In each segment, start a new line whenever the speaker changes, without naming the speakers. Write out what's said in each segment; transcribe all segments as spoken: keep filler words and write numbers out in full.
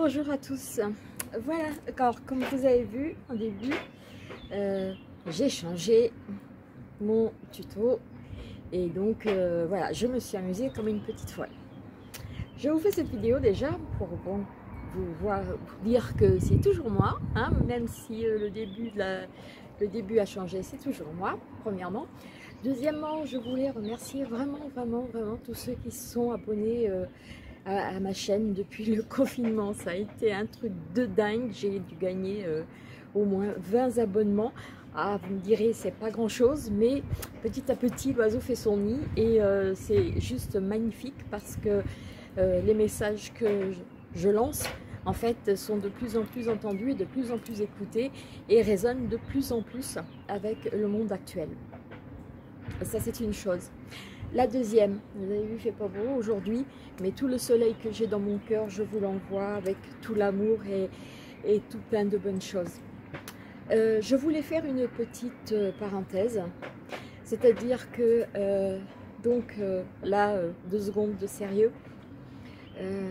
Bonjour à tous. Voilà, alors comme vous avez vu au début, euh, j'ai changé mon tuto et donc euh, voilà, je me suis amusée comme une petite folle. Je vous fais cette vidéo déjà pour bon, vous, voir, vous dire que c'est toujours moi, hein, même si euh, le, début de la, le début a changé, c'est toujours moi, premièrement. Deuxièmement, je voulais remercier vraiment, vraiment, vraiment tous ceux qui se sont abonnés euh, à, à ma chaîne depuis le confinement. Ça a été un truc de dingue. J'ai dû gagner euh, au moins vingt abonnements. Ah, vous me direz, c'est pas grand chose, mais petit à petit, l'oiseau fait son nid et euh, c'est juste magnifique parce que euh, les messages que je, je lance, en fait, sont de plus en plus entendus et de plus en plus écoutés et résonnent de plus en plus avec le monde actuel. Ça, c'est une chose. La deuxième, vous avez vu, il ne fait pas beau aujourd'hui, mais tout le soleil que j'ai dans mon cœur, je vous l'envoie avec tout l'amour et, et tout plein de bonnes choses. Euh, je voulais faire une petite euh, parenthèse, c'est-à-dire que, euh, donc euh, là, euh, deux secondes de sérieux. Euh,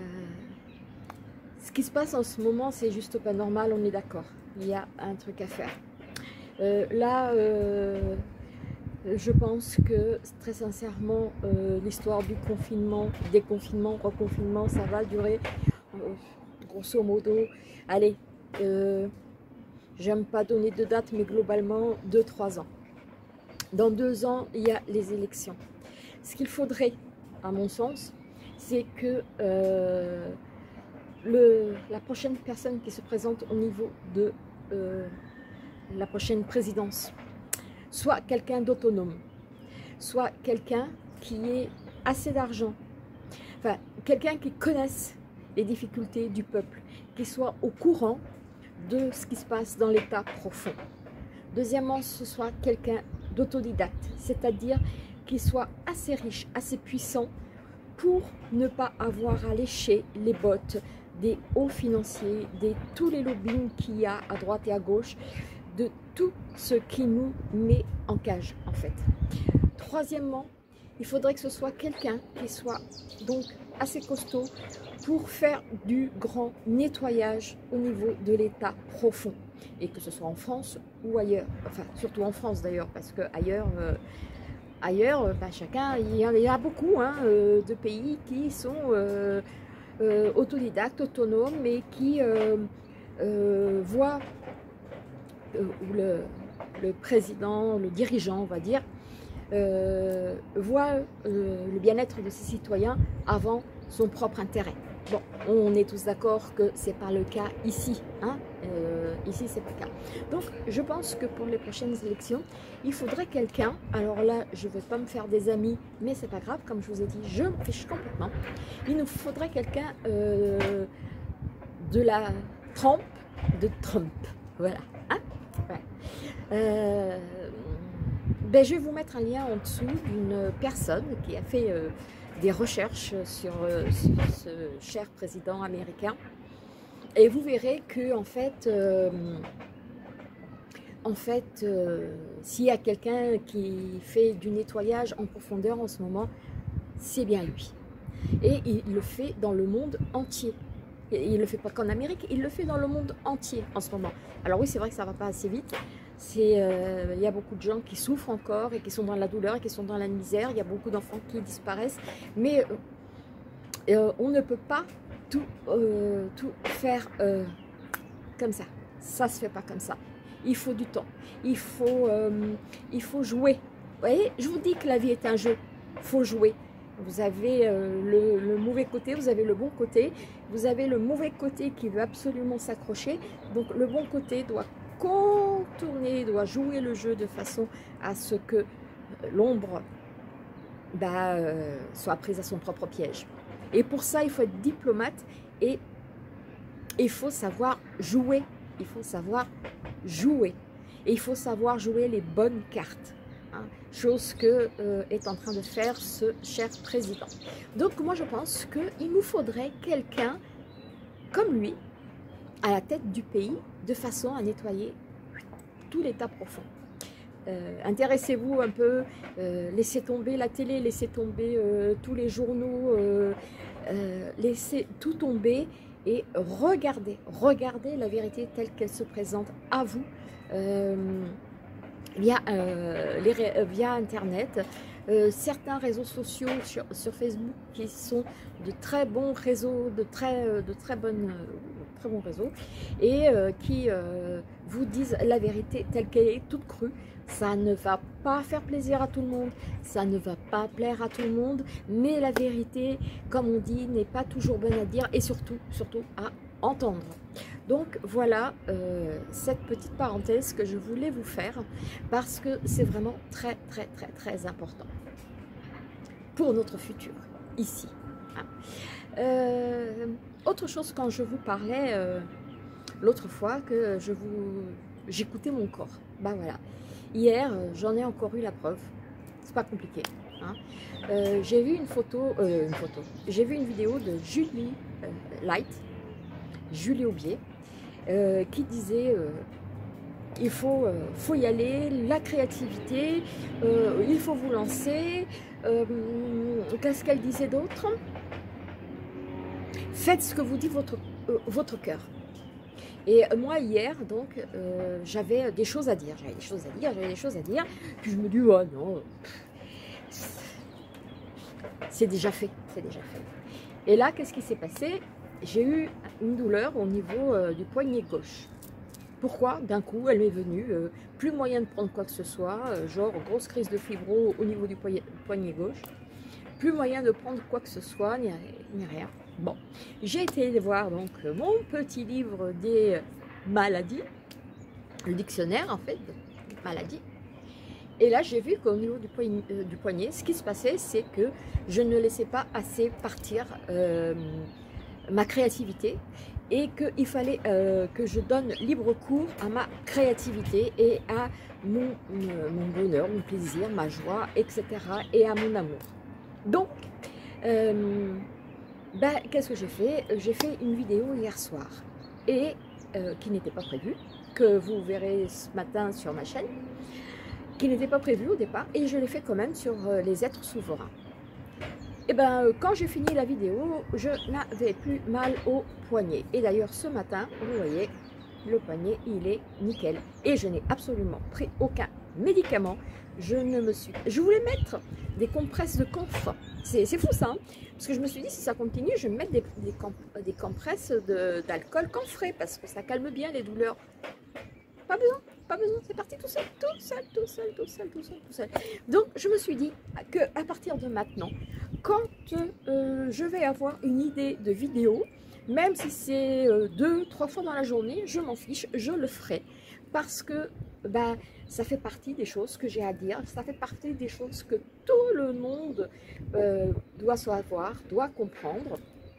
ce qui se passe en ce moment, c'est juste pas normal, on est d'accord. Il y a un truc à faire. Euh, là, euh, je pense que très sincèrement, euh, l'histoire du confinement, déconfinement, reconfinement, ça va durer euh, grosso modo, allez, euh, j'aime pas donner de date, mais globalement deux trois ans. Dans deux ans, il y a les élections. Ce qu'il faudrait, à mon sens, c'est que euh, le, la prochaine personne qui se présente au niveau de euh, la prochaine présidence soit quelqu'un d'autonome, soit quelqu'un qui ait assez d'argent, enfin quelqu'un qui connaisse les difficultés du peuple, qui soit au courant de ce qui se passe dans l'état profond. Deuxièmement, ce soit quelqu'un d'autodidacte, c'est-à-dire qu'il soit assez riche, assez puissant pour ne pas avoir à lécher les bottes des hauts financiers, de tous les lobbying qu'il y a à droite et à gauche, de tout ce qui nous met en cage en fait. Troisièmement, il faudrait que ce soit quelqu'un qui soit donc assez costaud pour faire du grand nettoyage au niveau de l'état profond, et que ce soit en France ou ailleurs, enfin surtout en France d'ailleurs, parce que ailleurs, euh, ailleurs bah, chacun, il y, a, il y a beaucoup hein, euh, de pays qui sont euh, euh, autodidactes, autonomes, et qui euh, euh, voient où le, le président, le dirigeant, on va dire, euh, voit euh, le bien-être de ses citoyens avant son propre intérêt. Bon, on est tous d'accord que c'est pas le cas ici, hein euh, ici c'est pas le cas. Donc je pense que pour les prochaines élections, il faudrait quelqu'un, alors là je ne veux pas me faire des amis, mais c'est pas grave, comme je vous ai dit, je me fiche complètement. Il nous faudrait quelqu'un euh, de la trempe de Trump, voilà. Hein ouais. euh, ben, je vais vous mettre un lien en dessous d'une personne qui a fait euh, des recherches sur, euh, sur ce cher président américain, et vous verrez que en fait, euh, en fait, euh, s'il y a quelqu'un qui fait du nettoyage en profondeur en ce moment, c'est bien lui, et il le fait dans le monde entier. Il ne le fait pas qu'en Amérique, il le fait dans le monde entier en ce moment. Alors oui, c'est vrai que ça ne va pas assez vite. Euh, il y a beaucoup de gens qui souffrent encore et qui sont dans la douleur et qui sont dans la misère. Il y a beaucoup d'enfants qui disparaissent. Mais euh, on ne peut pas tout, euh, tout faire euh, comme ça. Ça ne se fait pas comme ça. Il faut du temps. Il faut, euh, il faut jouer. Vous voyez, je vous dis que la vie est un jeu. Il faut jouer. Vous avez euh, le, le mauvais côté, vous avez le bon côté, vous avez le mauvais côté qui veut absolument s'accrocher. Donc le bon côté doit contourner, doit jouer le jeu de façon à ce que euh, l'ombre bah, euh, soit prise à son propre piège. Et pour ça, il faut être diplomate et il faut savoir jouer. Il faut savoir jouer. Et il faut savoir jouer les bonnes cartes. Hein, chose que euh, est en train de faire ce cher président. Donc moi je pense qu'il nous faudrait quelqu'un comme lui à la tête du pays, de façon à nettoyer tout l'état profond. Euh, intéressez-vous un peu, euh, laissez tomber la télé, laissez tomber euh, tous les journaux, euh, euh, laissez tout tomber et regardez, regardez la vérité telle qu'elle se présente à vous euh, via, euh, les, via Internet. Euh, certains réseaux sociaux sur, sur Facebook qui sont de très bons réseaux, de très, de très, bonnes, euh, très bons réseaux, et euh, qui euh, vous disent la vérité telle qu'elle est, toute crue. Ça ne va pas faire plaisir à tout le monde, ça ne va pas plaire à tout le monde, mais la vérité, comme on dit, n'est pas toujours bonne à dire et surtout, surtout à entendre. Donc voilà euh, cette petite parenthèse que je voulais vous faire parce que c'est vraiment très très très très important pour notre futur ici. Hein. Euh, autre chose, quand je vous parlais euh, l'autre fois que je vous j'écoutais mon corps, ben voilà. Hier, euh, j'en ai encore eu la preuve. C'est pas compliqué. Hein. Euh, j'ai vu une photo, euh, une photo. J'ai vu une vidéo de Julie euh, Light, Julie Aubier, euh, qui disait euh, il faut, euh, faut y aller, la créativité, euh, il faut vous lancer. Euh, Qu'est-ce qu'elle disait d'autre? Faites ce que vous dit votre, euh, votre cœur. Et moi hier, donc, euh, j'avais des choses à dire, j'avais des choses à dire, j'avais des choses à dire, puis je me dis, oh non, c'est déjà fait, c'est déjà fait. Et là, qu'est-ce qui s'est passé? J'ai eu une douleur au niveau euh, du poignet gauche. Pourquoi? D'un coup, elle m'est venue, euh, plus moyen de prendre quoi que ce soit, euh, genre grosse crise de fibro au niveau du poignet, poignet gauche, plus moyen de prendre quoi que ce soit, ni, ni rien. Bon, j'ai été voir donc mon petit livre des maladies, le dictionnaire en fait, des maladies. Et là, j'ai vu qu'au niveau du poignet, euh, du poignet, ce qui se passait, c'est que je ne laissais pas assez partir euh, ma créativité et qu'il fallait euh, que je donne libre cours à ma créativité et à mon, euh, mon bonheur, mon plaisir, ma joie, et cetera et à mon amour. Donc, euh, ben, qu'est-ce que j'ai fait? J'ai fait une vidéo hier soir et euh, qui n'était pas prévue, que vous verrez ce matin sur ma chaîne, qui n'était pas prévue au départ, et je l'ai fait quand même sur euh, les êtres souverains. Et ben, euh, quand j'ai fini la vidéo, je n'avais plus mal au poignet. Et d'ailleurs, ce matin, vous voyez, le poignet, il est nickel. Et je n'ai absolument pris aucun médicament. Je ne me suis... Je voulais mettre des compresses de camphre. C'est fou ça, hein, parce que je me suis dit, si ça continue, je vais mettre des, des, camp, des compresses d'alcool camphré, parce que ça calme bien les douleurs. Pas besoin, pas besoin, c'est parti tout seul, tout seul, tout seul, tout seul, tout seul, tout seul. Donc, je me suis dit que à partir de maintenant, quand euh, je vais avoir une idée de vidéo, même si c'est euh, deux, trois fois dans la journée, je m'en fiche, je le ferai. Parce que bah, ça fait partie des choses que j'ai à dire, ça fait partie des choses que tout le monde euh, doit savoir, doit comprendre.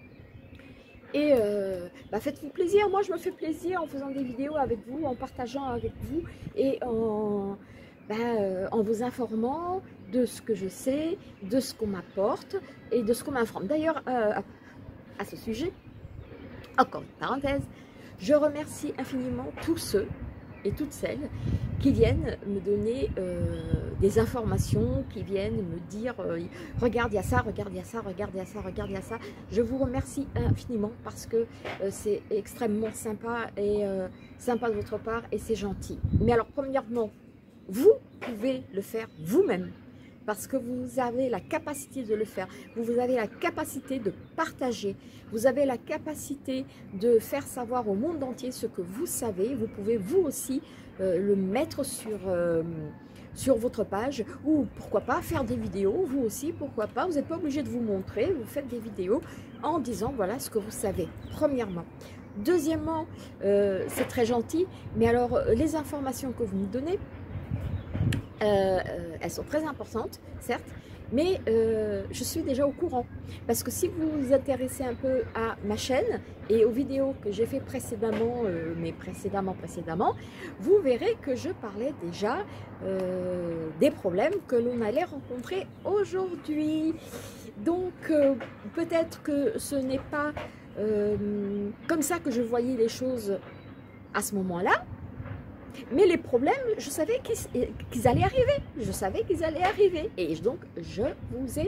Et euh, bah, faites-vous plaisir, moi je me fais plaisir en faisant des vidéos avec vous, en partageant avec vous et en, bah, euh, en vous informant de ce que je sais, de ce qu'on m'apporte et de ce qu'on m'informe. D'ailleurs, euh, à ce sujet, encore une parenthèse, je remercie infiniment tous ceux et toutes celles qui viennent me donner euh, des informations, qui viennent me dire euh, regarde, il y a ça, regarde, il y a ça, regarde, il y a ça, regarde, il y a ça. Je vous remercie infiniment parce que euh, c'est extrêmement sympa et euh, sympa de votre part et c'est gentil. Mais alors, premièrement, vous pouvez le faire vous-même parce que vous avez la capacité de le faire, vous avez la capacité de partager, vous avez la capacité de faire savoir au monde entier ce que vous savez. Vous pouvez vous aussi euh, le mettre sur, euh, sur votre page ou pourquoi pas faire des vidéos, vous aussi, pourquoi pas. Vous n'êtes pas obligé de vous montrer, vous faites des vidéos en disant voilà ce que vous savez, premièrement. Deuxièmement, euh, c'est très gentil, mais alors les informations que vous me donnez, Euh, euh, elles sont très importantes, certes, mais euh, je suis déjà au courant. Parce que si vous vous intéressez un peu à ma chaîne et aux vidéos que j'ai fait précédemment, euh, mais précédemment, précédemment, vous verrez que je parlais déjà euh, des problèmes que l'on allait rencontrer aujourd'hui. Donc, euh, peut-être que ce n'est pas euh, comme ça que je voyais les choses à ce moment-là. Mais les problèmes, je savais qu'ils qu'ils allaient arriver. Je savais qu'ils allaient arriver. Et donc, je vous ai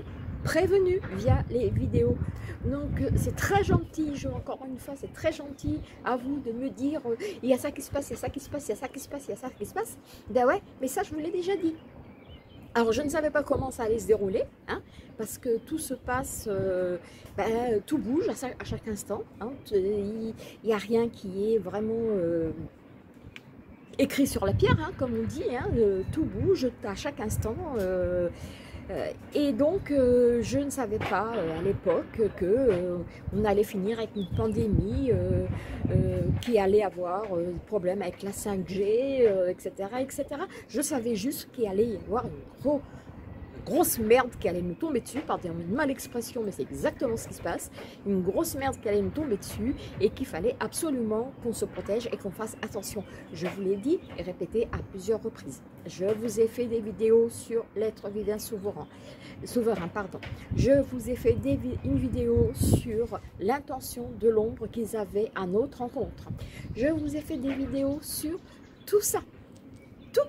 prévenu via les vidéos. Donc c'est très gentil, je, encore une fois, c'est très gentil à vous de me dire euh, il y a ça qui se passe, il y a ça qui se passe, il y a ça qui se passe, il y a ça qui se passe. Ben ouais, mais ça je vous l'ai déjà dit. Alors je ne savais pas comment ça allait se dérouler, hein, parce que tout se passe, euh, ben, tout bouge à, sa, à chaque instant. Hein, il n'y a rien qui est vraiment euh, écrit sur la pierre, hein, comme on dit, hein, euh, tout bouge à chaque instant. Euh, Euh, et donc, euh, je ne savais pas euh, à l'époque que euh, on allait finir avec une pandémie, euh, euh, qui allait avoir euh, des problèmes avec la cinq G, euh, et cetera, et cetera. Je savais juste qu'il allait y avoir une gros, grosse merde qui allait nous tomber dessus, pardonnez-moi une mal expression, mais c'est exactement ce qui se passe, une grosse merde qui allait nous tomber dessus et qu'il fallait absolument qu'on se protège et qu'on fasse attention. Je vous l'ai dit et répété à plusieurs reprises. Je vous ai fait des vidéos sur l'être divin souverain, souverain pardon. Je vous ai fait des, une vidéo sur l'intention de l'ombre qu'ils avaient à notre rencontre. Je vous ai fait des vidéos sur tout ça, tout.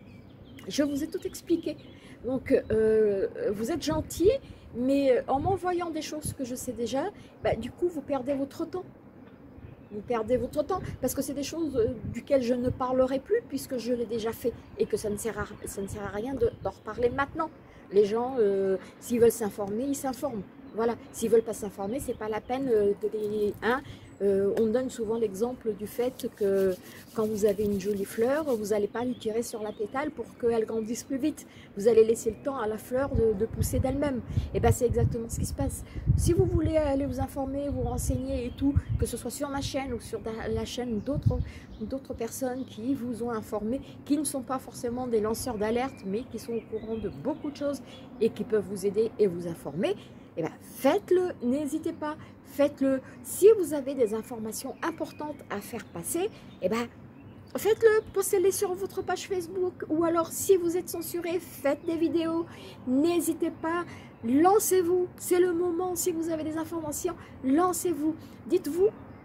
Je vous ai tout expliqué. Donc, euh, vous êtes gentil, mais en m'envoyant des choses que je sais déjà, bah, du coup, vous perdez votre temps. Vous perdez votre temps, parce que c'est des choses duquel je ne parlerai plus, puisque je l'ai déjà fait, et que ça ne sert à, ça ne sert à rien d'en reparler maintenant. Les gens, euh, s'ils veulent s'informer, ils s'informent. Voilà, s'ils ne veulent pas s'informer, c'est pas la peine de les... Hein, euh, on donne souvent l'exemple du fait que quand vous avez une jolie fleur, vous n'allez pas lui tirer sur la pétale pour qu'elle grandisse plus vite. Vous allez laisser le temps à la fleur de, de pousser d'elle-même. Et bien c'est exactement ce qui se passe. Si vous voulez aller vous informer, vous renseigner et tout, que ce soit sur ma chaîne ou sur la chaîne d'autres d'autres personnes qui vous ont informé, qui ne sont pas forcément des lanceurs d'alerte, mais qui sont au courant de beaucoup de choses et qui peuvent vous aider et vous informer, eh bien, faites-le, n'hésitez pas, faites-le. Si vous avez des informations importantes à faire passer, eh bien, faites-le, postez-les sur votre page Facebook, ou alors si vous êtes censuré, faites des vidéos, n'hésitez pas, lancez-vous, c'est le moment. Si vous avez des informations, lancez-vous, dites-vous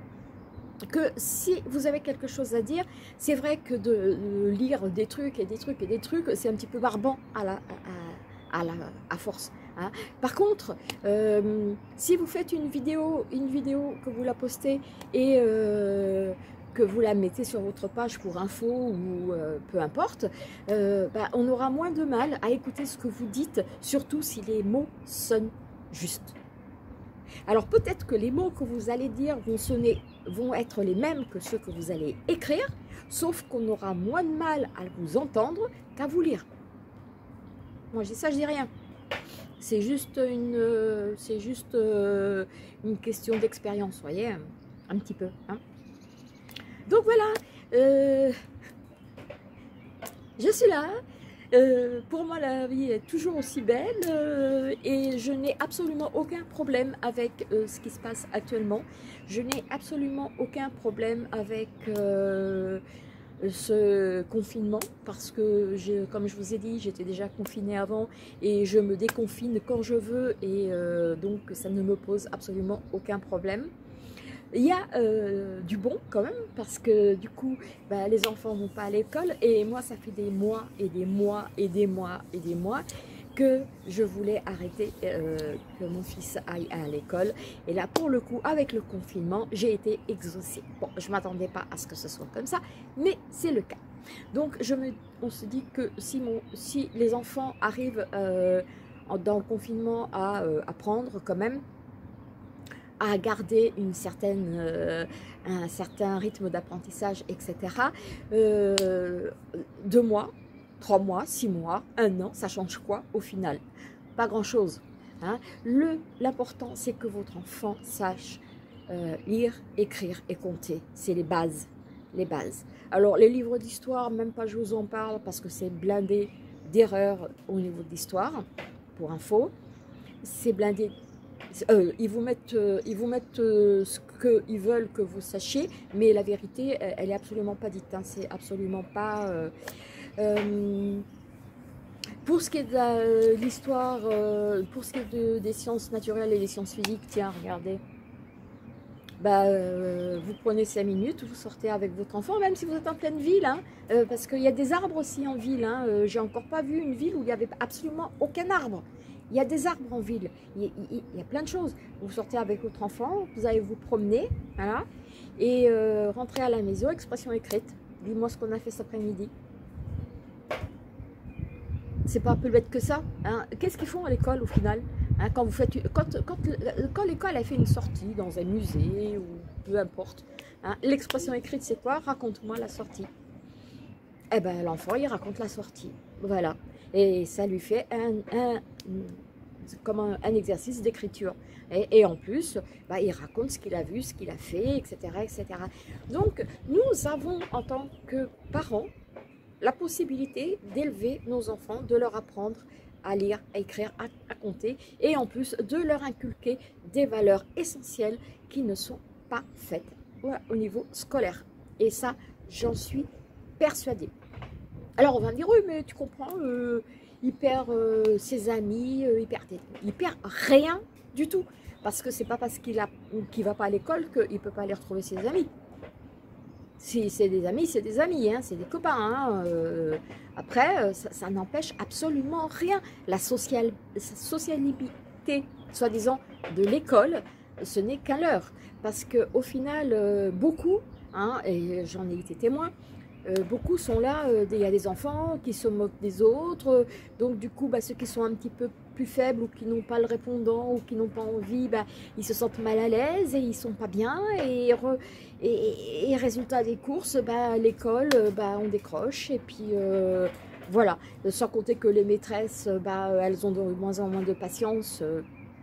que si vous avez quelque chose à dire, c'est vrai que de, de lire des trucs et des trucs et des trucs, c'est un petit peu barbant à la, à, à la, à force. Hein. Par contre, euh, si vous faites une vidéo, une vidéo que vous la postez et euh, que vous la mettez sur votre page pour info ou euh, peu importe, euh, bah, on aura moins de mal à écouter ce que vous dites, surtout si les mots sonnent justes. Alors peut-être que les mots que vous allez dire vont sonner, vont être les mêmes que ceux que vous allez écrire, sauf qu'on aura moins de mal à vous entendre qu'à vous lire. Moi je dis ça, je dis rien. C'est juste une, c'est juste euh, une question d'expérience, voyez, un petit peu. Hein. Donc voilà, euh, je suis là. Euh, pour moi, la vie est toujours aussi belle euh, et je n'ai absolument aucun problème avec euh, ce qui se passe actuellement. Je n'ai absolument aucun problème avec euh, ce confinement parce que, je, comme je vous ai dit, j'étais déjà confinée avant et je me déconfine quand je veux et euh, donc ça ne me pose absolument aucun problème. Il y a euh, du bon quand même parce que du coup bah, les enfants ne vont pas à l'école et moi ça fait des mois et des mois et des mois et des mois que je voulais arrêter euh, que mon fils aille à l'école et là pour le coup avec le confinement j'ai été exaucée. Bon, je ne m'attendais pas à ce que ce soit comme ça mais c'est le cas. Donc je me, on se dit que si, mon, si les enfants arrivent euh, dans le confinement à euh, apprendre quand même à garder une certaine, euh, un certain rythme d'apprentissage, et cetera. Euh, deux mois, trois mois, six mois, un an, ça change quoi au final? Pas grand-chose. Hein. L'important, c'est que votre enfant sache euh, lire, écrire et compter. C'est les bases, les bases. Alors, les livres d'histoire, même pas je vous en parle parce que c'est blindé d'erreurs au niveau de l'histoire, pour info. C'est blindé. Euh, ils vous mettent, euh, ils vous mettent euh, ce qu'ils veulent que vous sachiez, mais la vérité, elle, elle est absolument pas dite. Hein, c'est absolument pas. Euh, euh, pour ce qui est de l'histoire, euh, pour ce qui est de, des sciences naturelles et des sciences physiques, tiens, regardez. Bah, euh, vous prenez cinq minutes, vous sortez avec votre enfant, même si vous êtes en pleine ville, hein, euh, parce qu'il y a des arbres aussi en ville. Hein, euh, j'ai encore pas vu une ville où il n'y avait absolument aucun arbre. Il y a des arbres en ville, il y, il, il y a plein de choses. Vous sortez avec votre enfant, vous allez vous promener, voilà, et euh, rentrer à la maison, expression écrite. Dis-moi ce qu'on a fait cet après-midi. C'est pas un peu bête que ça, hein. Qu'est-ce qu'ils font à l'école au final, hein, quand vous faites, quand, quand, quand l'école a fait une sortie dans un musée ou peu importe, hein, l'expression écrite c'est quoi? Raconte-moi la sortie. Eh ben l'enfant il raconte la sortie, voilà, et ça lui fait un, un comme un, un exercice d'écriture. Et, et en plus, bah, il raconte ce qu'il a vu, ce qu'il a fait, et cetera, et cetera. Donc, nous avons en tant que parents la possibilité d'élever nos enfants, de leur apprendre à lire, à écrire, à, à compter, et en plus de leur inculquer des valeurs essentielles qui ne sont pas faites au niveau scolaire. Et ça, j'en suis persuadée. Alors on va me dire, oui, mais tu comprends, euh, il perd euh, ses amis, euh, il, perd, il perd rien du tout. Parce que c'est pas parce qu'il qu'il va pas à l'école qu'il ne peut pas aller retrouver ses amis. Si c'est des amis, c'est des amis, hein, c'est des copains. Hein, euh, après, ça, ça n'empêche absolument rien. La social, socialité, soi-disant, de l'école, ce n'est qu'un leurre. Parce qu'au final, euh, beaucoup, hein, et j'en ai été témoin, Euh, beaucoup sont là, euh, il y a des enfants qui se moquent des autres, euh, donc du coup bah, ceux qui sont un petit peu plus faibles ou qui n'ont pas le répondant ou qui n'ont pas envie, bah, ils se sentent mal à l'aise et ils sont pas bien, et, re, et, et, et résultat des courses, bah, l'école, bah, on décroche, et puis euh, voilà, sans compter que les maîtresses, bah, elles ont de moins en moins de patience, euh,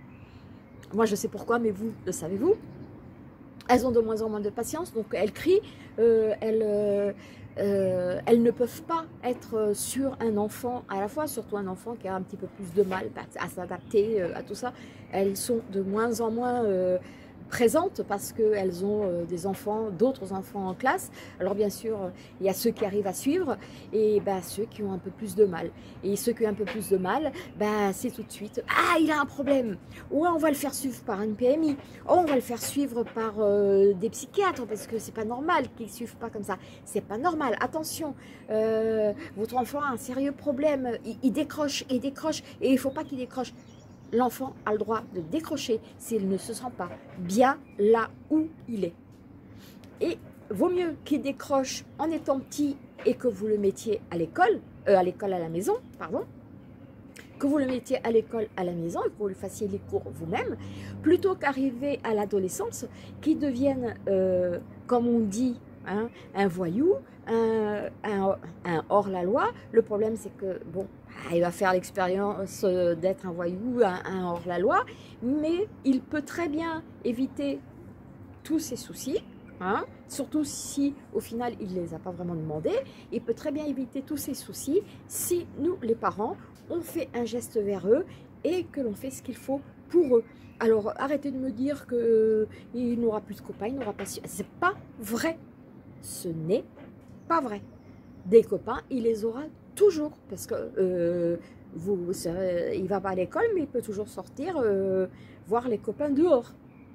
moi je sais pourquoi, mais vous, le savez-vous? Elles ont de moins en moins de patience, donc elles crient, euh, elles, euh, euh, elles ne peuvent pas être sur un enfant à la fois, surtout un enfant qui a un petit peu plus de mal à s'adapter euh, à tout ça. Elles sont de moins en moins euh, présentes parce qu'elles ont euh, des enfants, d'autres enfants en classe. Alors bien sûr, il y a ceux qui arrivent à suivre et bah, ceux qui ont un peu plus de mal. Et ceux qui ont un peu plus de mal, bah, c'est tout de suite, ah, il a un problème. Ou on va le faire suivre par une P M I. Oh, on va le faire suivre par euh, des psychiatres parce que c'est pas normal qu'ils ne suivent pas comme ça. C'est pas normal. Attention, euh, votre enfant a un sérieux problème. Il, il décroche, il décroche et il ne faut pas qu'il décroche. L'enfant a le droit de décrocher s'il ne se sent pas bien là où il est. Et vaut mieux qu'il décroche en étant petit et que vous le mettiez à l'école, euh, à l'école à la maison, pardon, que vous le mettiez à l'école à la maison et que vous lui fassiez les cours vous-même, plutôt qu'arriver à l'adolescence, qui devienne, euh, comme on dit, hein, un voyou, un, un, un hors-la-loi. Le problème, c'est que, bon, il va faire l'expérience d'être un voyou, un, un hors-la-loi, mais il peut très bien éviter tous ses soucis, hein, surtout si, au final, il ne les a pas vraiment demandés. Il peut très bien éviter tous ses soucis si nous, les parents, on fait un geste vers eux et que l'on fait ce qu'il faut pour eux. Alors, arrêtez de me dire qu'il n'aura plus de copains, il n'aura pas... C'est pas vrai. Ce n'est pas vrai. Des copains, il les aura toujours. Parce que euh, vous, euh, il ne va pas à l'école, mais il peut toujours sortir, euh, voir les copains dehors.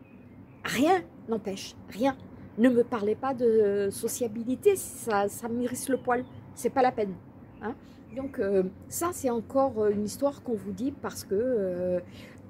Rien n'empêche, rien. Ne me parlez pas de sociabilité, ça, ça m'irrisse le poil. C'est pas la peine. Hein. Donc euh, ça, c'est encore une histoire qu'on vous dit parce que, euh,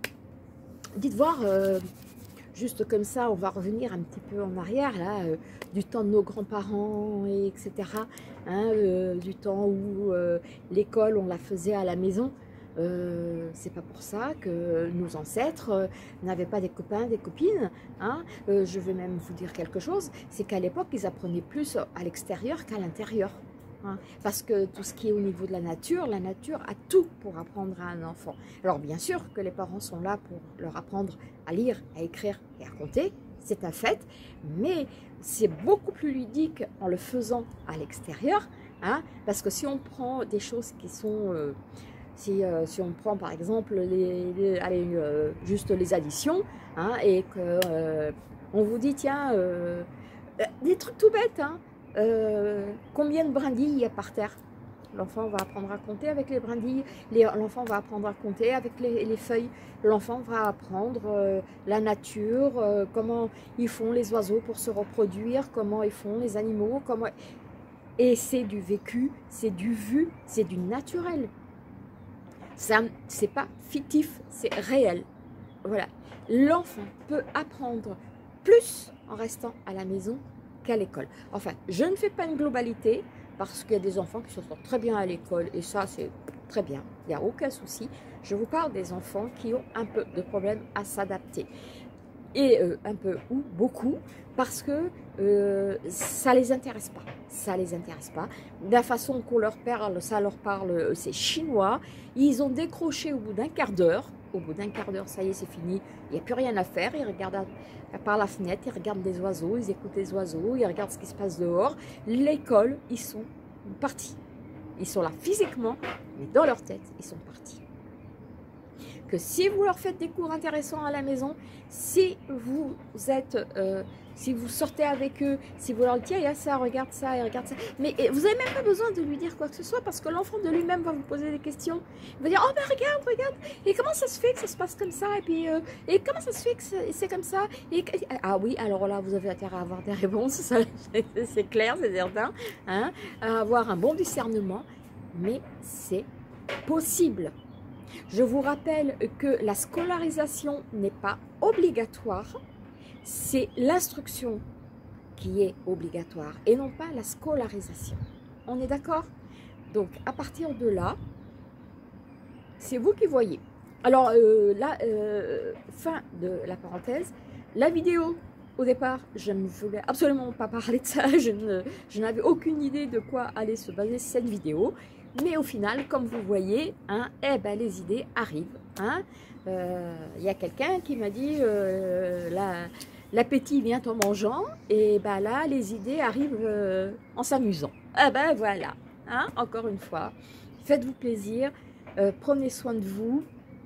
dites voir, euh, juste comme ça, on va revenir un petit peu en arrière, là, euh, du temps de nos grands-parents, et etc. Hein, euh, du temps où euh, l'école, on la faisait à la maison. Euh, c'est pas pour ça que nos ancêtres euh, n'avaient pas des copains, des copines. Hein. Euh, je vais même vous dire quelque chose, c'est qu'à l'époque, ils apprenaient plus à l'extérieur qu'à l'intérieur. Hein, parce que tout ce qui est au niveau de la nature, la nature a tout pour apprendre à un enfant. Alors bien sûr que les parents sont là pour leur apprendre à lire, à écrire et à compter, c'est un fait, mais c'est beaucoup plus ludique en le faisant à l'extérieur, hein, parce que si on prend des choses qui sont... Euh, si, euh, si on prend par exemple les, les, allez, euh, juste les additions, hein, et que euh, on vous dit tiens, euh, des trucs tout bêtes, hein, Euh, combien de brindilles il y a par terre? L'enfant va apprendre à compter avec les brindilles, l'enfant va apprendre à compter avec les, les feuilles, l'enfant va apprendre euh, la nature, euh, comment ils font les oiseaux pour se reproduire, comment ils font les animaux, comment... et c'est du vécu, c'est du vu, c'est du naturel. Ça, c'est pas fictif, c'est réel. Voilà. L'enfant peut apprendre plus en restant à la maison qu'à l'école. Enfin, je ne fais pas une globalité parce qu'il y a des enfants qui se sortent très bien à l'école et ça, c'est très bien. Il n'y a aucun souci. Je vous parle des enfants qui ont un peu de problème à s'adapter. Et euh, un peu ou beaucoup parce que euh, ça les intéresse pas, ça les intéresse pas. De la façon qu'on leur parle, ça leur parle, c'est chinois. Ils ont décroché au bout d'un quart d'heure. Au bout d'un quart d'heure, ça y est, c'est fini. Il n'y a plus rien à faire. Ils regardent à, par la fenêtre, ils regardent les oiseaux, ils écoutent les oiseaux, ils regardent ce qui se passe dehors. L'école, ils sont partis. Ils sont là physiquement, mais dans leur tête, ils sont partis. Que si vous leur faites des cours intéressants à la maison, si vous êtes, euh, si vous sortez avec eux, si vous leur dites, tiens, il y a ça, regarde ça, et regarde ça, mais vous n'avez même pas besoin de lui dire quoi que ce soit, parce que l'enfant de lui-même va vous poser des questions. Il va dire, oh ben regarde, regarde, et comment ça se fait que ça se passe comme ça, et puis, euh, et comment ça se fait que c'est comme ça, et, ah oui, alors là, vous avez intérêt à avoir des réponses, c'est clair, c'est certain, hein, à avoir un bon discernement, mais c'est possible. Je vous rappelle que la scolarisation n'est pas obligatoire, c'est l'instruction qui est obligatoire et non pas la scolarisation. On est d'accord? Donc à partir de là, c'est vous qui voyez. Alors euh, là, euh, fin de la parenthèse, la vidéo, au départ, je ne voulais absolument pas parler de ça, je ne, je n'avais aucune idée de quoi allait se baser cette vidéo. Mais au final, comme vous voyez, hein, eh ben, les idées arrivent. Hein. Euh, y a quelqu'un qui m'a dit euh, l'appétit vient en mangeant, et ben là, les idées arrivent euh, en s'amusant. Eh ben voilà, hein, encore une fois, faites-vous plaisir, euh, prenez soin de vous,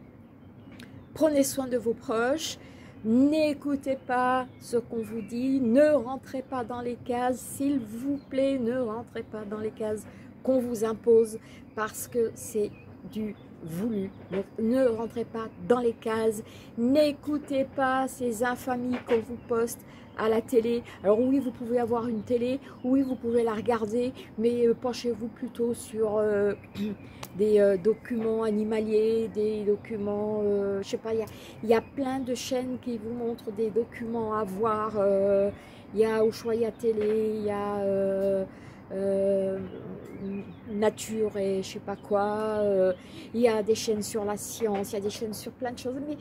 prenez soin de vos proches, n'écoutez pas ce qu'on vous dit, ne rentrez pas dans les cases, s'il vous plaît, ne rentrez pas dans les cases qu'on vous impose parce que c'est du voulu. Donc ne rentrez pas dans les cases, n'écoutez pas ces infamies qu'on vous poste à la télé. Alors oui, vous pouvez avoir une télé, oui, vous pouvez la regarder, mais euh, penchez-vous plutôt sur euh, des euh, documents animaliers, des documents, euh, je sais pas, il y a, y a plein de chaînes qui vous montrent des documents à voir. Euh, il y a Ushuaïa Télé, il y a euh, euh, nature et je sais pas quoi, euh, il y a des chaînes sur la science, il y a des chaînes sur plein de choses, mais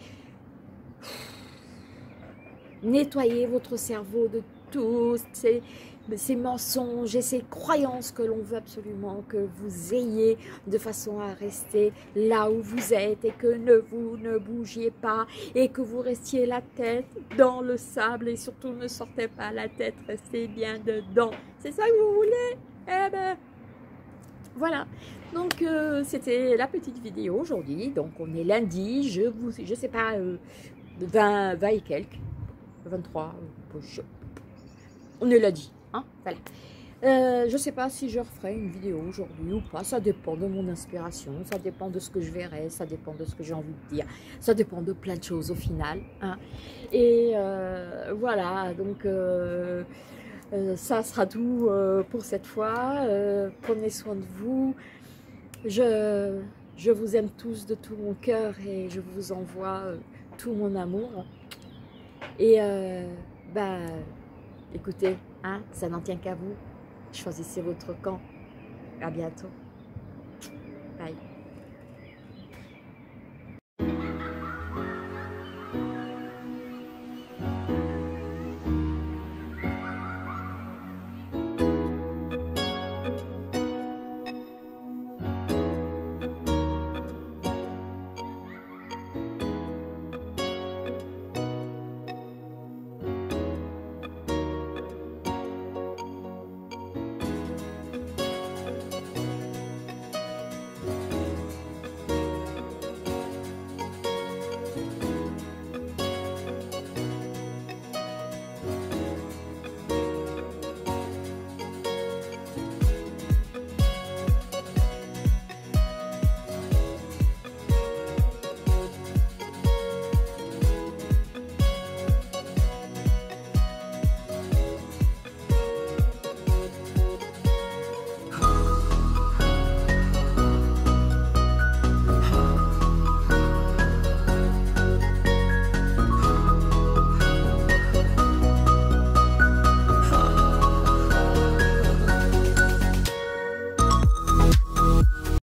nettoyez votre cerveau de tous ces, ces mensonges et ces croyances que l'on veut absolument que vous ayez, de façon à rester là où vous êtes et que ne vous ne bougiez pas et que vous restiez la tête dans le sable et surtout ne sortez pas la tête, restez bien dedans. C'est ça que vous voulez? Eh ben voilà, donc euh, c'était la petite vidéo aujourd'hui. Donc on est lundi, je vous, je sais pas, euh, vingt, vingt et quelques, vingt-trois, euh, je, on est lundi, hein, voilà. Euh, je sais pas si je referai une vidéo aujourd'hui ou pas, ça dépend de mon inspiration, ça dépend de ce que je verrai, ça dépend de ce que j'ai envie de dire, ça dépend de plein de choses au final, hein. Et euh, voilà, donc euh, Euh, ça sera tout euh, pour cette fois. Euh, prenez soin de vous. Je, je vous aime tous de tout mon cœur et je vous envoie euh, tout mon amour. Et euh, bah, écoutez, hein, ça n'en tient qu'à vous. Choisissez votre camp. À bientôt. Bye.